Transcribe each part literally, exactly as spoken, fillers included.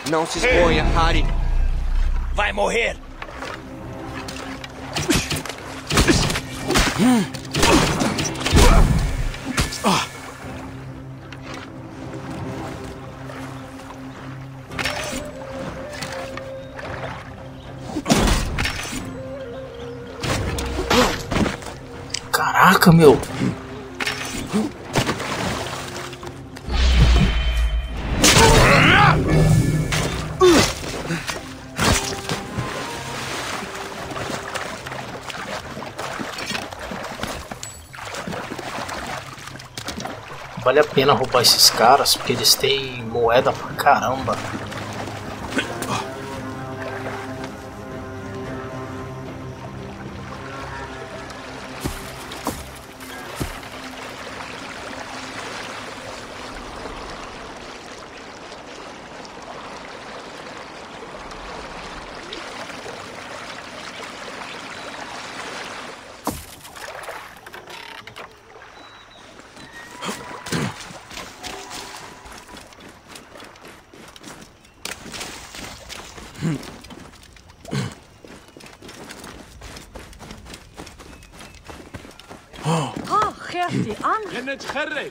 Não se exponha, Harry. Vai morrer! Caraca, meu. Vale a pena roubar esses caras, porque eles têm moeda pra caramba. نتخرج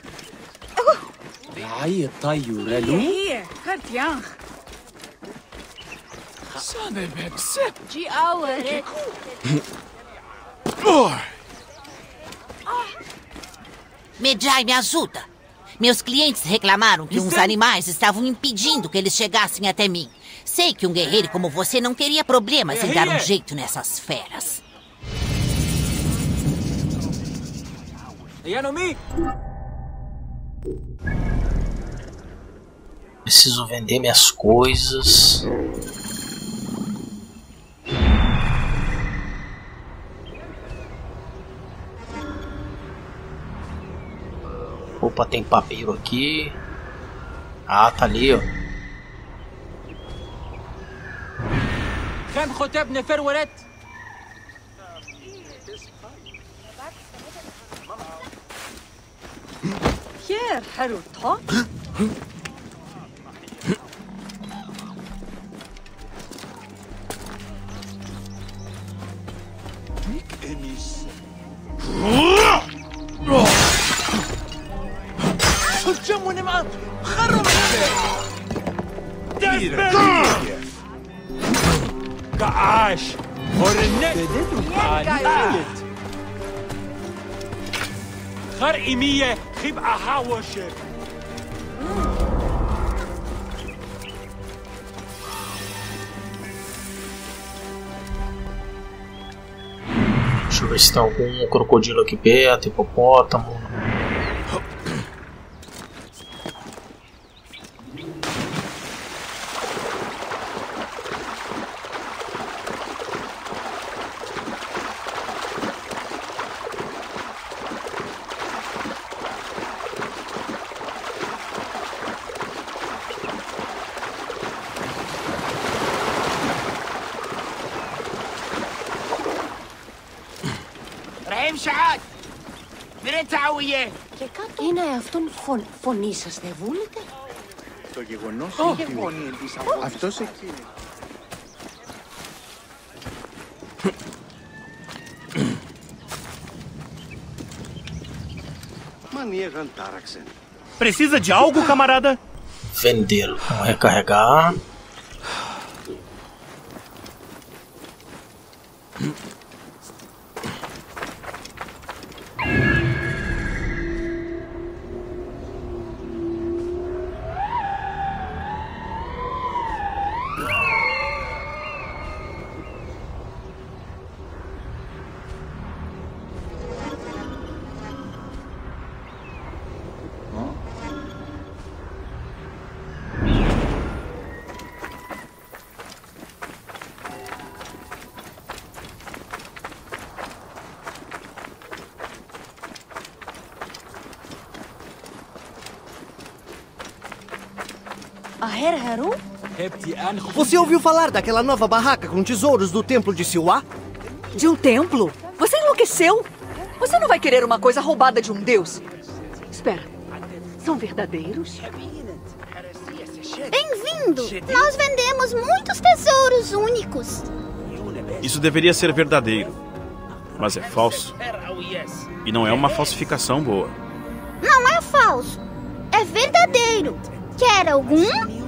Ai, Tayurelu. Hier, Gertjan. صانع بمسك De ouwe. Medjay, me ajuda. Meus clientes reclamaram que uns animais estavam impedindo que eles chegassem até mim. Sei que um guerreiro como você não teria problemas em dar um jeito nessas feras. Preciso vender minhas coisas. Opa, tem papiro aqui. Ah, tá ali, ó. كم خطب نفر ورد Hier, Haruto. هجموا نمعة خروا كعاش هورنت خر إيمية خبعة حاوشة Deixa eu ver se tem algum crocodilo aqui perto, hipopótamo. رحيم شعاد مرين تعوية Είναι αυτόν φων, φωνή σας δεν βούλετε? Το γεγονός oh. είναι ότι oh. αυτός εκεί. Maniegan Taraxen. Precisa de algo, camarada? Vender. Vamos recarregar. Você ouviu falar daquela nova barraca com tesouros do templo de Siwa? De um templo? Você enlouqueceu? Você não vai querer uma coisa roubada de um deus? Espera. São verdadeiros? Bem-vindo! Nós vendemos muitos tesouros únicos. Isso deveria ser verdadeiro, mas é falso. E não é uma falsificação boa. Não é falso. É verdadeiro. Quer algum?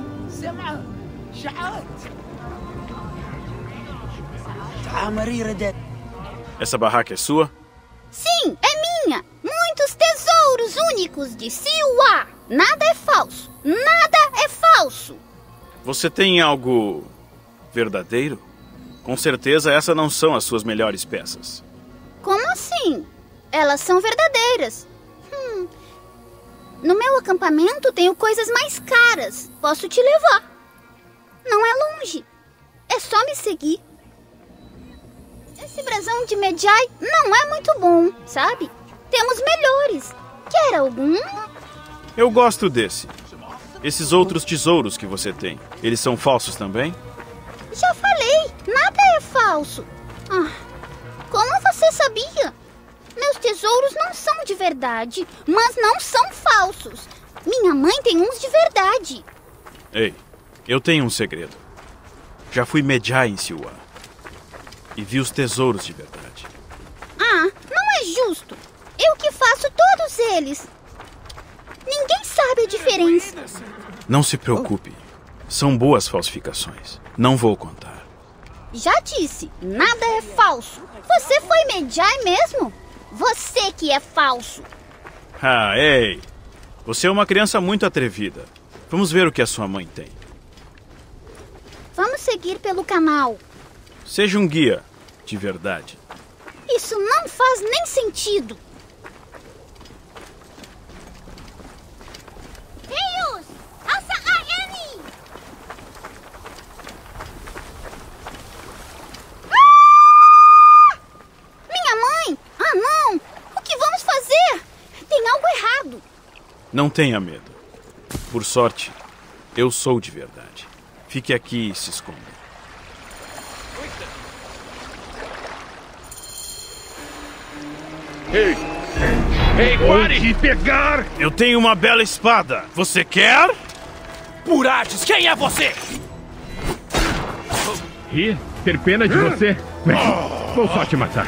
Essa barraca é sua? Sim, é minha. Muitos tesouros únicos de Siwa. Nada é falso. Nada é falso. Você tem algo verdadeiro? Com certeza essas não são as suas melhores peças. Como assim? Elas são verdadeiras. Hum. No meu acampamento tenho coisas mais caras. Posso te levar. Não é longe. É só me seguir. Esse brasão de Medjay não é muito bom, sabe? Temos melhores. Quer algum? Eu gosto desse. Esses outros tesouros que você tem, eles são falsos também? Já falei, nada é falso. Ah, como você sabia? Meus tesouros não são de verdade, mas não são falsos. Minha mãe tem uns de verdade. Ei, eu tenho um segredo. Já fui Medjay em Siwa e vi os tesouros de verdade. Ah, não é justo. Eu que faço todos eles. Ninguém sabe a diferença. Não se preocupe. São boas falsificações. Não vou contar. Já disse, nada é falso. Você foi Medjay mesmo? Você que é falso. Ah, ei. Você é uma criança muito atrevida. Vamos ver o que a sua mãe tem. Vamos seguir pelo canal. Seja um guia, de verdade. Isso não faz nem sentido. Rios! Asa Ayani! Ah! Minha mãe! Ah, não! O que vamos fazer? Tem algo errado. Não tenha medo. Por sorte, eu sou de verdade. Fique aqui e se esconda. Ei! Ei, pare de pegar! Eu tenho uma bela espada. Você quer? Purates, quem é você? E ter pena de você? Bem, vou só te matar.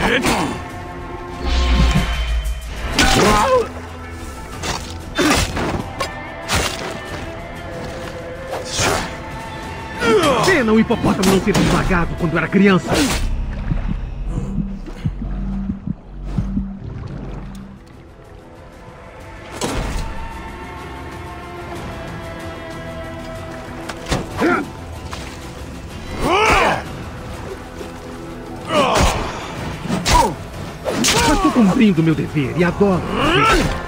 Pena o hipopótamo não ter esmagado quando era criança. Estou cumprindo meu dever e adoro você.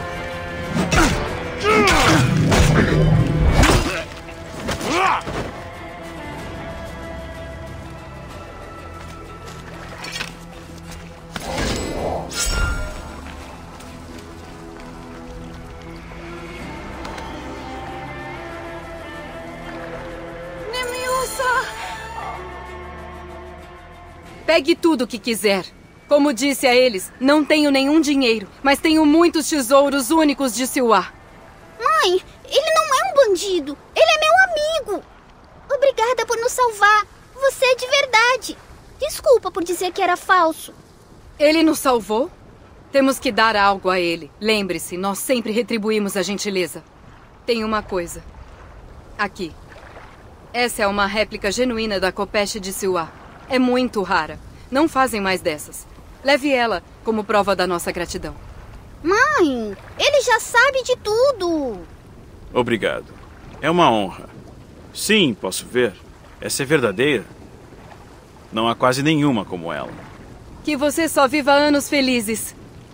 Pegue tudo o que quiser. Como disse a eles, não tenho nenhum dinheiro, mas tenho muitos tesouros únicos de Siwa. Mãe, ele não é um bandido. Ele é meu amigo. Obrigada por nos salvar. Você é de verdade. Desculpa por dizer que era falso. Ele nos salvou? Temos que dar algo a ele. Lembre-se, nós sempre retribuímos a gentileza. Tem uma coisa. Aqui. Essa é uma réplica genuína da Khopesh de Siwa. É muito rara. Não fazem mais dessas. Leve ela como prova da nossa gratidão. Mãe, ele já sabe de tudo. Obrigado. É uma honra. Sim, posso ver. Essa é verdadeira. Não há quase nenhuma como ela. Que você só viva anos felizes.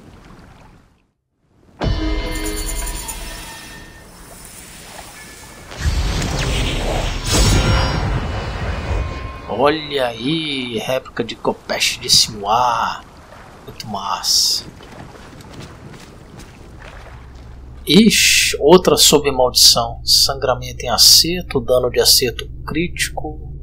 Olha aí, réplica de Khopesh de Siwa. Muito massa. Ixi, outra sob maldição. Sangramento em acerto, dano de acerto crítico.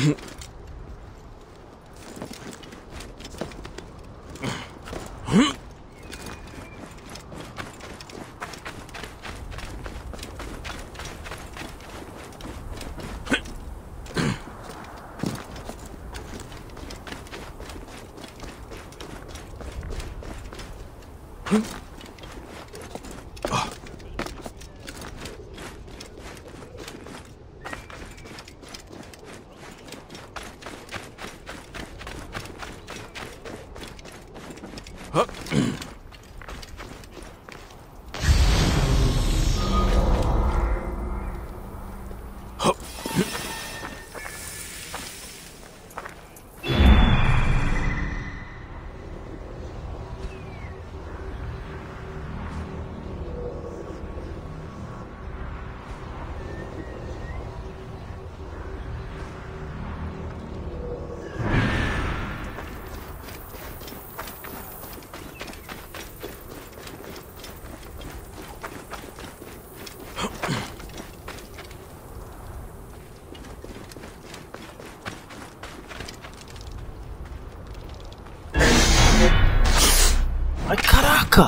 Ai, caraca!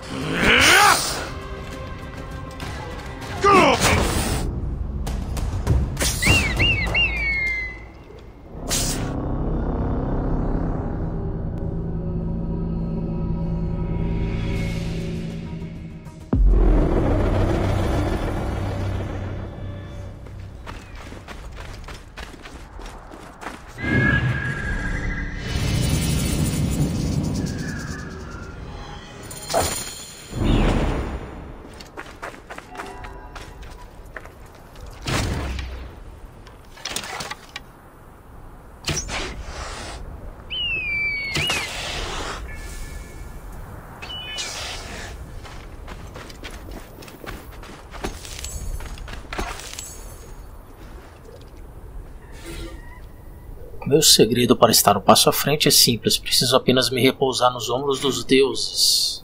Meu segredo para estar um passo à frente é simples. Preciso apenas me repousar nos ombros dos deuses.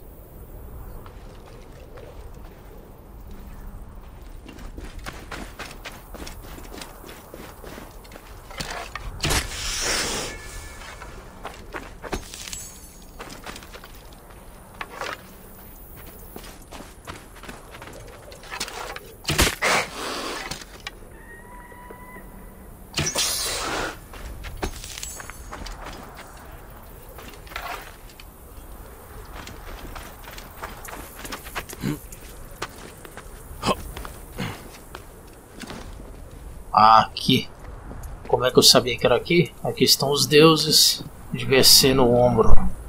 Ah, aqui. Como é que eu sabia que era aqui? Aqui estão os deuses. Devia ser no ombro.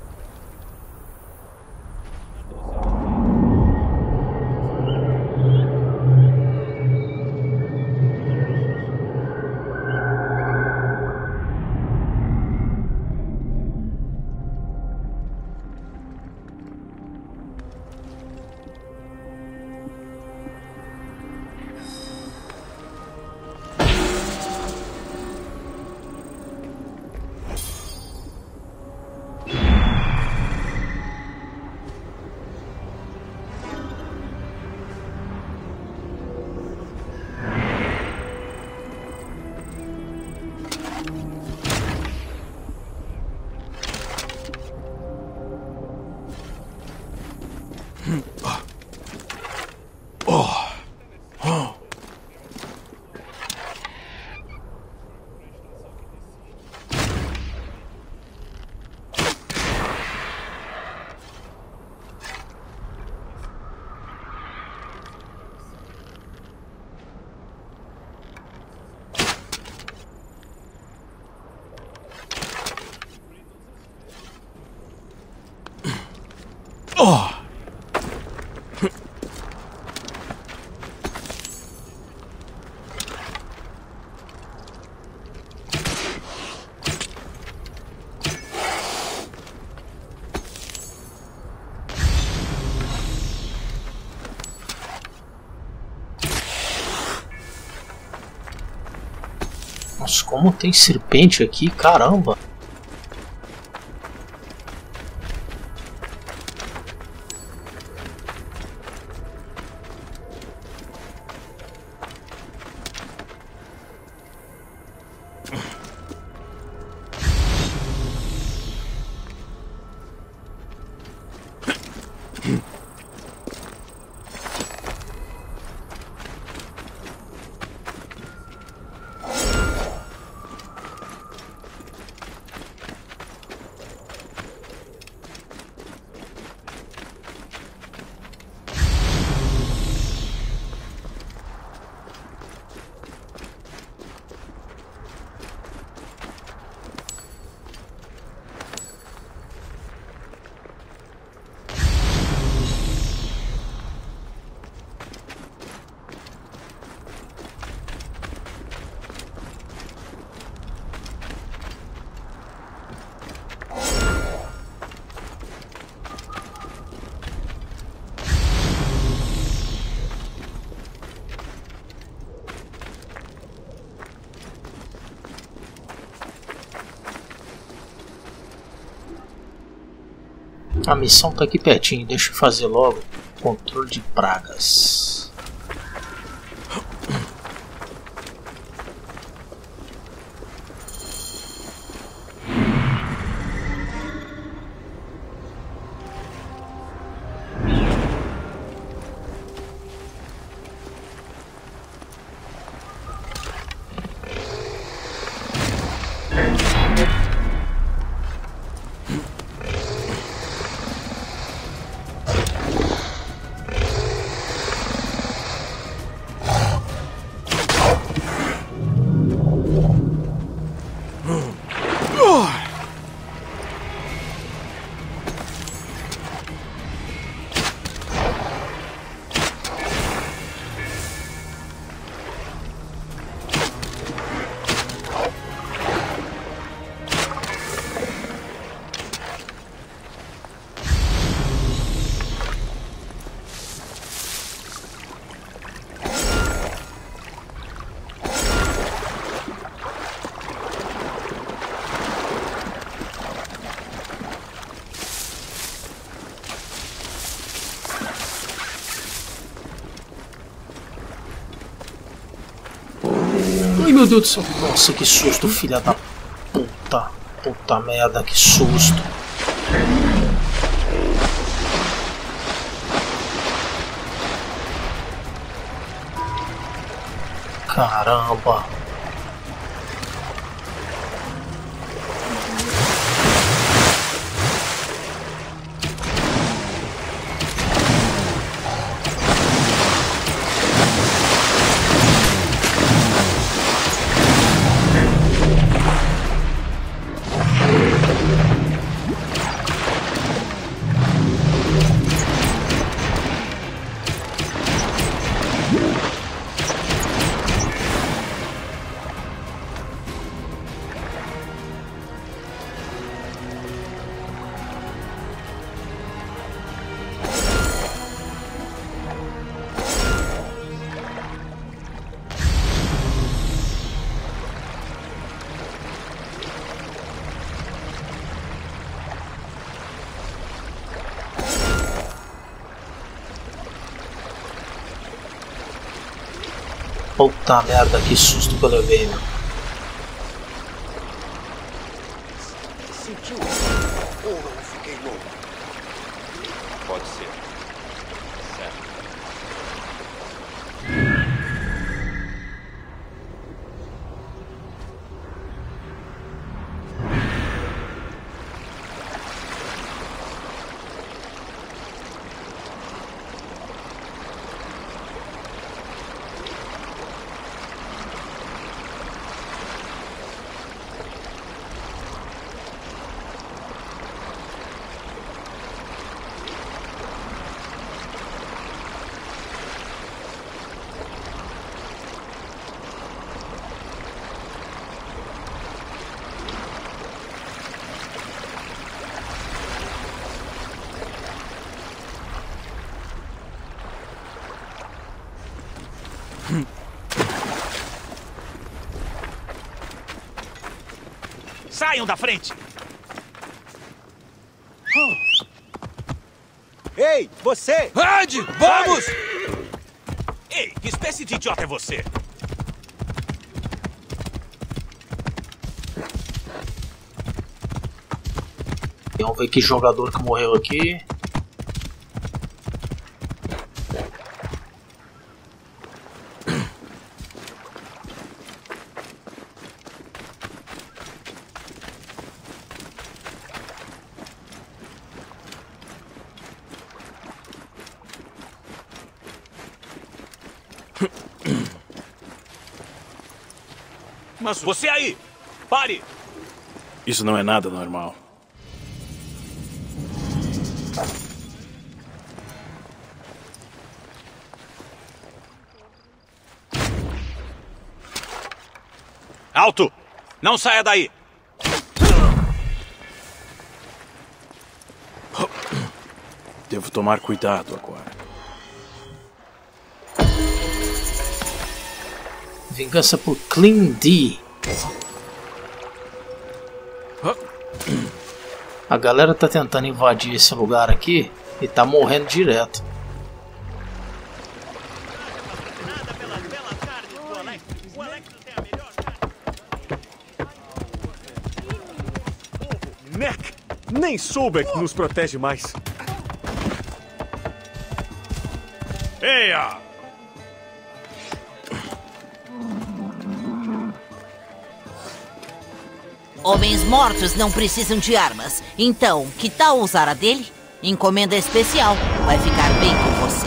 Oh! Nossa, como tem serpente aqui, caramba! A missão tá aqui pertinho, deixa eu fazer logo. Controle de pragas. Ai, meu Deus do céu. Nossa, que susto, filha da puta. Puta merda, que susto. Caramba. Puta merda, que susto que eu levei, meu. Sentiu ou não fiquei louco? Pode ser. Certo. Saiam da frente! Ei, você! Ande! Vamos! Ei, que espécie de idiota é você? Vamos ver que jogador que morreu aqui. Mas você aí! Pare! Isso não é nada normal. Alto! Não saia daí! Devo tomar cuidado agora. Vingança por Clean D. A galera tá tentando invadir esse lugar aqui e tá morrendo direto. Neck! Nem Sobek nos protege mais. Eia! Homens mortos não precisam de armas. Então, que tal usar a dele? Encomenda especial. Vai ficar bem com você.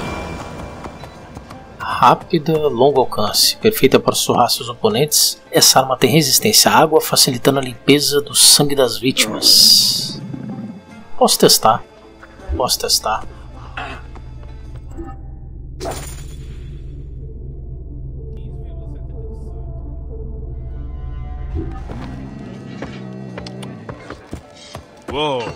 Rápida, longo alcance, perfeita para surrar seus oponentes. Essa arma tem resistência à água, facilitando a limpeza do sangue das vítimas. Posso testar. Posso testar. Uou!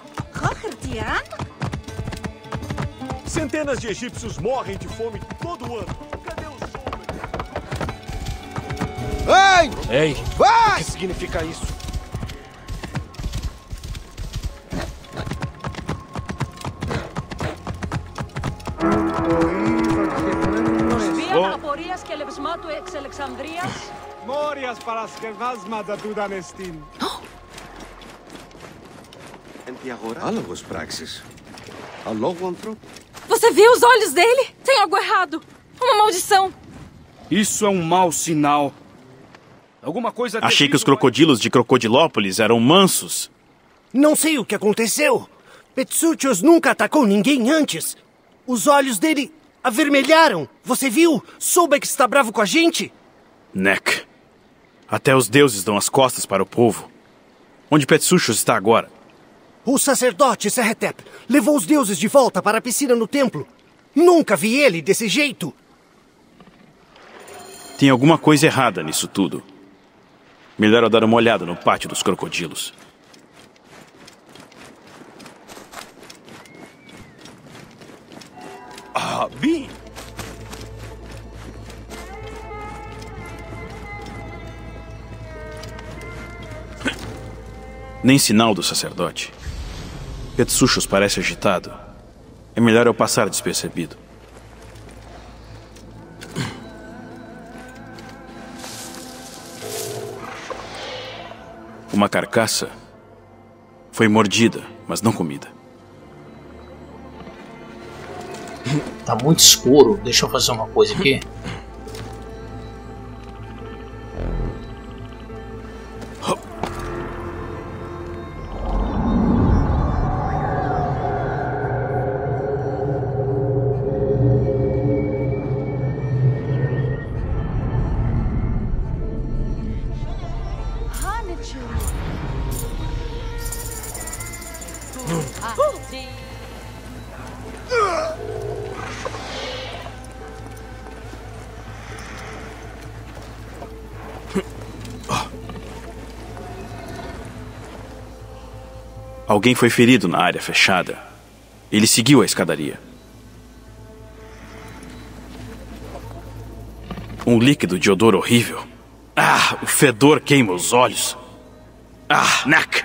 Centenas de egípcios morrem de fome todo ano. Cadê o Sobek? Ei! Ei! Vai! O que significa isso? Μόριας παρασκευάσματα του Δανεστίν. Άλογος πράξης. Αλόγου ανθρώπου. Você viu os olhos dele? Tem algo errado. Uma maldição. Isso é um mau sinal. Alguma coisa. Achei que os crocodilos de Crocodilópolis eram mansos. Não sei o que aconteceu. Petsuchios nunca atacou ninguém antes. Os olhos dele avermelharam. Você viu? Sobek está bravo com a gente? Neck. Até os deuses dão as costas para o povo. Onde Petsuchios está agora? O sacerdote Serretep levou os deuses de volta para a piscina no templo. Nunca vi ele desse jeito. Tem alguma coisa errada nisso tudo. Melhor eu dar uma olhada no pátio dos crocodilos. Ah, Bin! Nem sinal do sacerdote. Petsuchios parece agitado. É melhor eu passar despercebido. Uma carcaça foi mordida, mas não comida. Tá muito escuro. Deixa eu fazer uma coisa aqui. Alguém foi ferido na área fechada. Ele seguiu a escadaria. Um líquido de odor horrível. Ah, o fedor queima os olhos. Ah, Neck!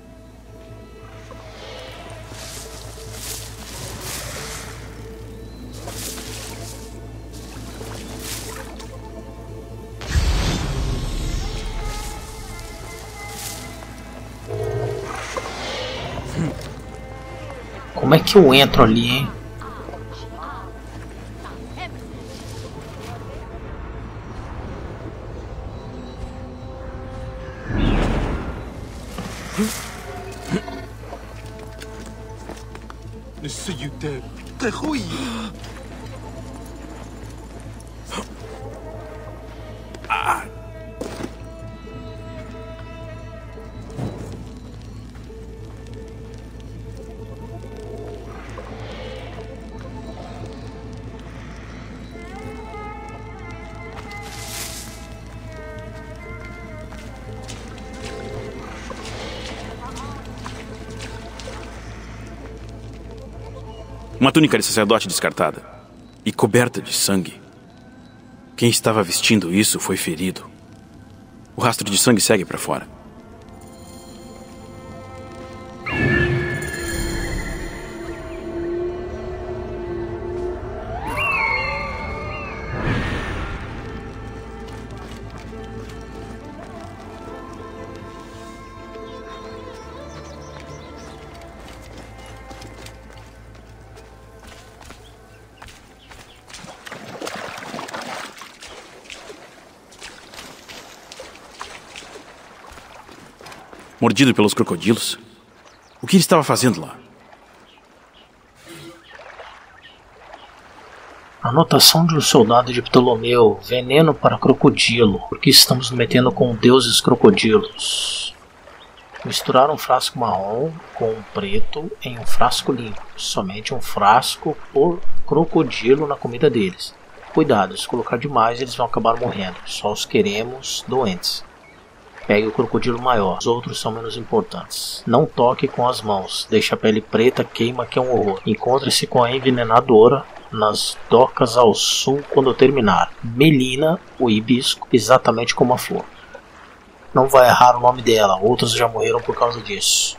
Como é que eu entro ali, hein? السيدات تخوي Uma túnica de sacerdote descartada. E coberta de sangue. Quem estava vestindo isso foi ferido. O rastro de sangue segue para fora. Mordido pelos crocodilos? O que ele estava fazendo lá? Anotação de um soldado de Ptolomeu. Veneno para crocodilo. Porque estamos nos metendo com deuses crocodilos. Misturar um frasco marrom com um preto em um frasco limpo. Somente um frasco por crocodilo na comida deles. Cuidado, se colocar demais eles vão acabar morrendo. Só os queremos doentes. Pegue o crocodilo maior, os outros são menos importantes. Não toque com as mãos, deixe a pele preta, queima que é um horror. Encontre-se com a envenenadora nas docas ao sul quando terminar. Melina, o hibisco, exatamente como a flor. Não vai errar o nome dela, outros já morreram por causa disso.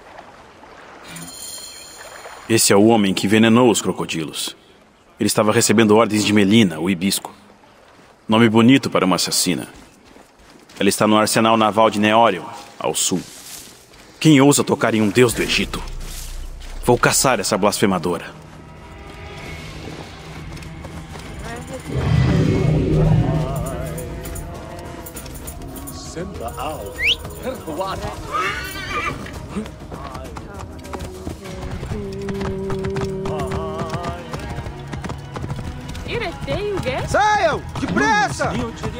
Esse é o homem que envenenou os crocodilos. Ele estava recebendo ordens de Melina, o hibisco. Nome bonito para uma assassina. Ela está no arsenal naval de Neório, ao sul. Quem ousa tocar em um deus do Egito? Vou caçar essa blasfemadora. Saiam! Depressa!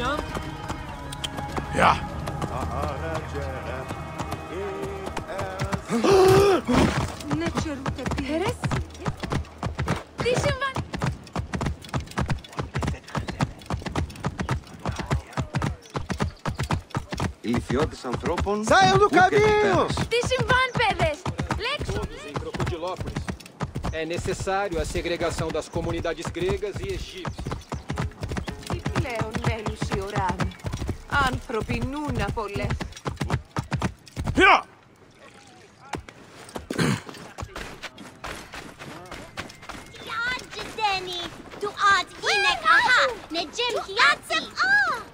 Ja. Ηλικιώτες ανθρώπων. Saiam do caminho! Τι συμβάν, παιδες! Todos em Crocodilópolis. É necessário a segregação das comunidades gregas e egípcias. Τι πλέον μέλους η οράν. Άνθρωποι νούνα πολλές. جداني تقعد هناك اها نجم هياتي اه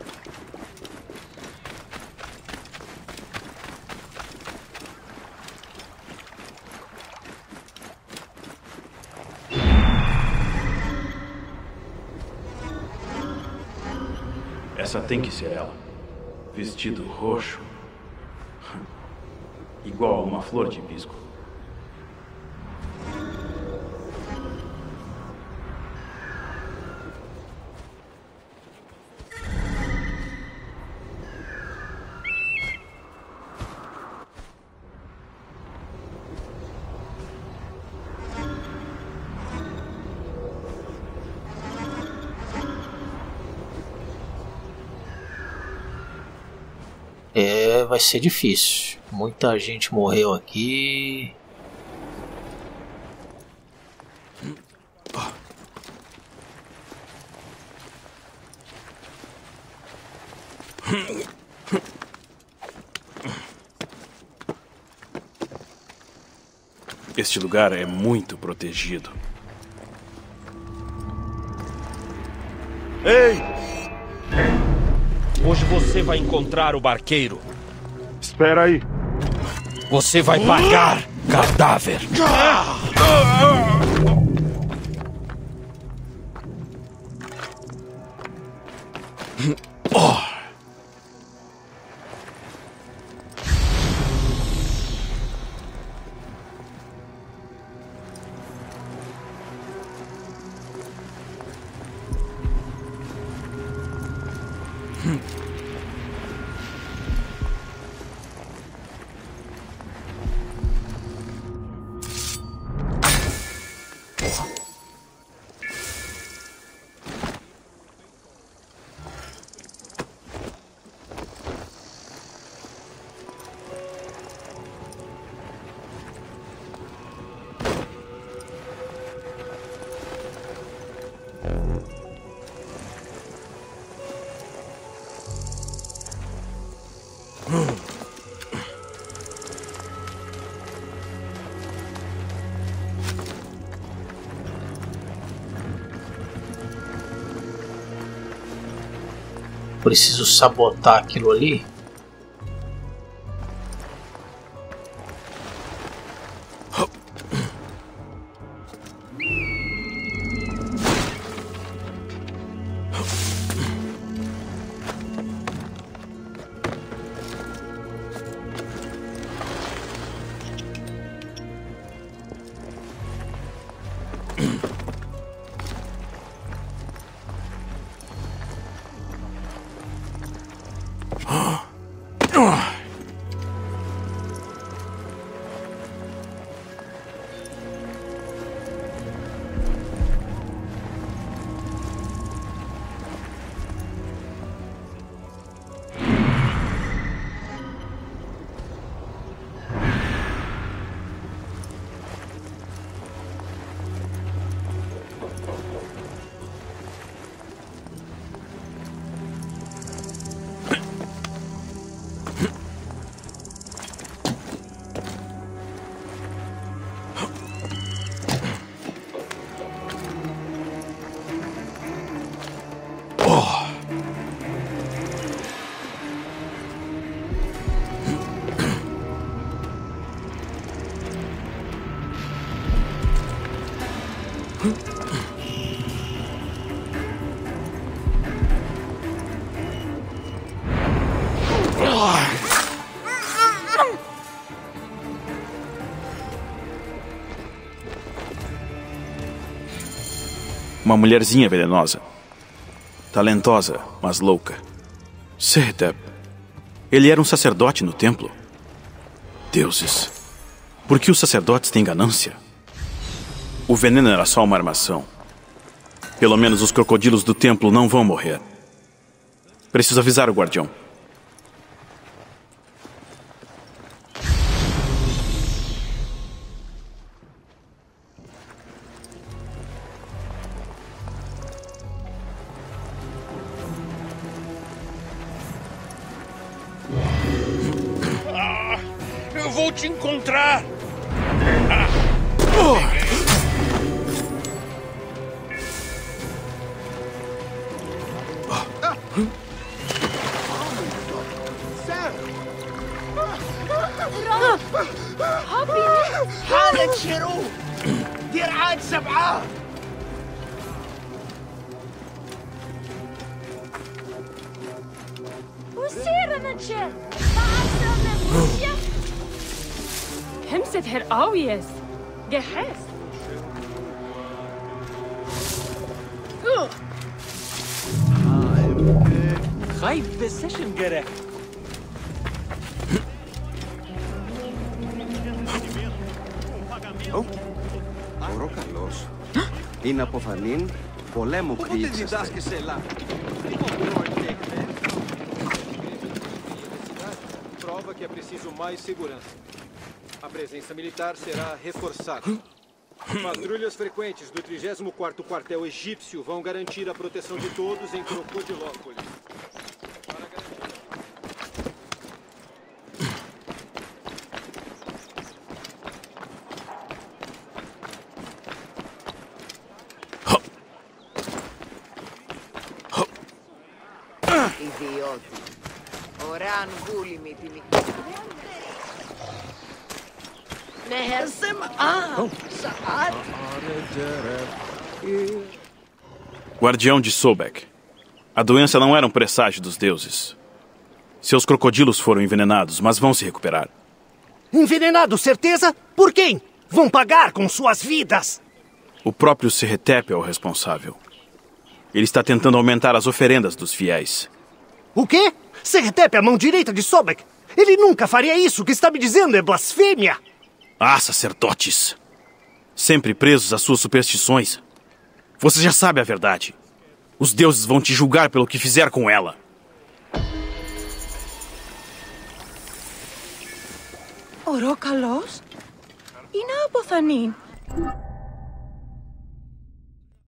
Essa tem que ser ela. Vestido roxo. Igual a uma flor de hibisco. É, vai ser difícil. Muita gente morreu aqui. Este lugar é muito protegido. Ei! Hoje você vai encontrar o barqueiro. Espera aí. Você vai pagar, cadáver. Oh. Preciso sabotar aquilo ali. Uma mulherzinha venenosa. Talentosa, mas louca. Serhetep. Ele era um sacerdote no templo. Deuses. Por que os sacerdotes têm ganância? O veneno era só uma armação. Pelo menos os crocodilos do templo não vão morrer. Preciso avisar o guardião. Ah, eu vou te encontrar! حالة شيرو دير عاد سبعة وسير نتشير معصرنا بوشيا همسة هرقاويس جهاز خايف بالسيشن جرى Ωρό καλός. Είναι αποφανήν πολέμου κρύψαστε. Prova que é preciso mais segurança. A presença militar será reforçada. Patrulhas frequentes do trigésimo quarto Quartel Egípcio vão garantir a proteção de todos em Crocodilópolis. Ιδιώτη. Ωράν γούλη με την نهزم آه ساعات Guardião de Sobek. A doença não era um presságio dos deuses. Seus crocodilos foram envenenados, mas vão se recuperar. Envenenado, certeza? Por quem? Vão pagar com suas vidas. O próprio Serhetep é o responsável. Ele está tentando aumentar as oferendas dos fiéis. O quê? Serhetep é a mão direita de Sobek. Ele nunca faria isso. O que está me dizendo é blasfêmia. Ah, sacerdotes! Sempre presos às suas superstições. Você já sabe a verdade. Os deuses vão te julgar pelo que fizer com ela. Ωρό καλός. Είναι αποφανήν.